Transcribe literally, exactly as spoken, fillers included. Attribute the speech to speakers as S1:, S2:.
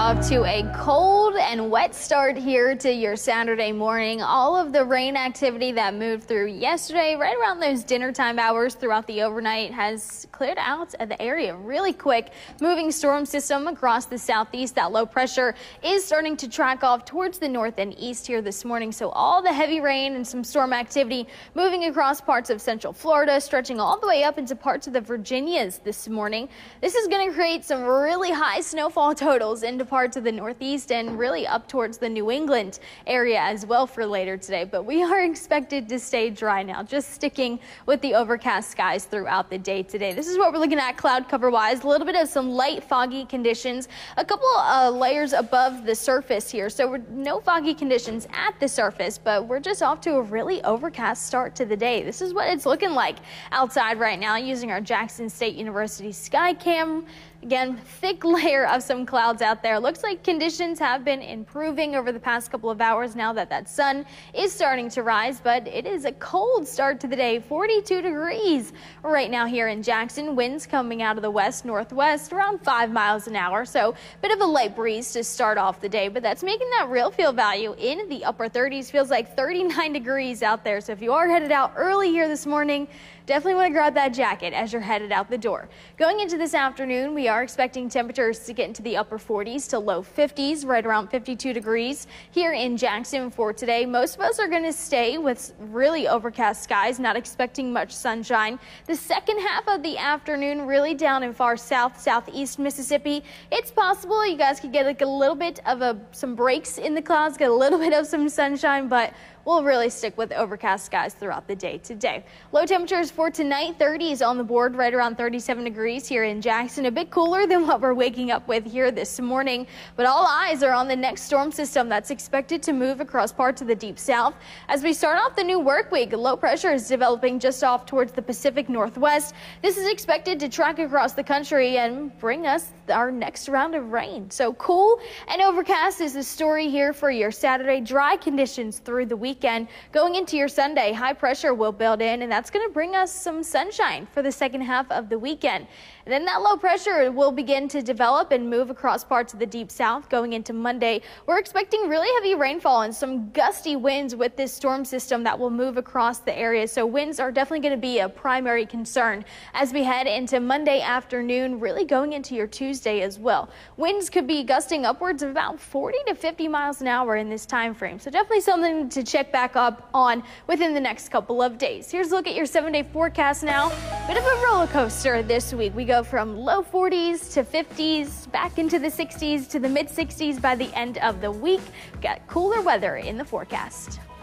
S1: off to a cold and wet start here to your Saturday morning. All of the rain activity that moved through yesterday, right around those dinner time hours throughout the overnight, has cleared out of the area really quick. Moving storm system across the southeast. That low pressure is starting to track off towards the north and east here this morning. So all the heavy rain and some storm activity moving across parts of central Florida, stretching all the way up into parts of the Virginias this morning. This is going to create some really high snowfall totals into parts of the northeast and really up towards the New England area as well for later today. But we are expected to stay dry now, just sticking with the overcast skies throughout the day today. This is what we're looking at cloud cover wise. A little bit of some light foggy conditions, a couple uh, layers above the surface here. So we're no foggy conditions at the surface, but we're just off to a really overcast start to the day. This is what it's looking like outside right now using our Jackson State University sky cam. Again, thick layer of some clouds out there. Looks like conditions have been improving over the past couple of hours now that that sun is starting to rise, but it is a cold start to the day. forty-two degrees right now here in Jackson. Winds coming out of the west northwest around five miles an hour. So a bit of a light breeze to start off the day, but that's making that real feel value in the upper thirties. Feels like thirty-nine degrees out there. So if you are headed out early here this morning, definitely want to grab that jacket as you're headed out the door. Going into this afternoon, we are expecting temperatures to get into the upper forties to low fifties, right around fifty-two degrees here in Jackson for today. Most of us are going to stay with really overcast skies, not expecting much sunshine. The second half of the afternoon, really down in far south, southeast Mississippi, it's possible you guys could get like a little bit of a, some breaks in the clouds, get a little bit of some sunshine, but we'll really stick with overcast skies throughout the day today. Low temperatures for tonight, thirties on the board, right around thirty-seven degrees here in Jackson. A bit cooler than what we're waking up with here this morning, but all eyes are on the next storm system that's expected to move across parts of the deep south. As we start off the new work week, low pressure is developing just off towards the Pacific Northwest. This is expected to track across the country and bring us our next round of rain. So cool and overcast is the story here for your Saturday. Dry conditions through the weekend. Going into your Sunday, high pressure will build in, and that's going to bring us some sunshine for the second half of the weekend. And then that low pressure will begin to develop and move across parts of the deep south going into Monday. We're expecting really heavy rainfall and some gusty winds with this storm system that will move across the area. So winds are definitely going to be a primary concern as we head into Monday afternoon, really going into your Tuesday as well. Winds could be gusting upwards of about forty to fifty miles an hour in this time frame. So definitely something to check back up on within the next couple of days. Here's a look at your seven day forecast now. Bit of a roller coaster this week. We go from low forties to fifties, back into the sixties to the mid sixties by the end of the week. We've got cooler weather in the forecast.